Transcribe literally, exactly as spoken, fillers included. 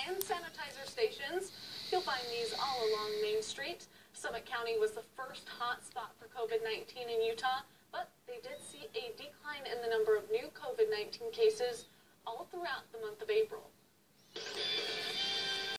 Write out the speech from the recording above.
hand sanitizer stations. You'll find these all along Main Street. Summit County was the first hot spot for COVID nineteen in Utah, but they did see a decline in the number of new COVID nineteen cases all throughout the month of April.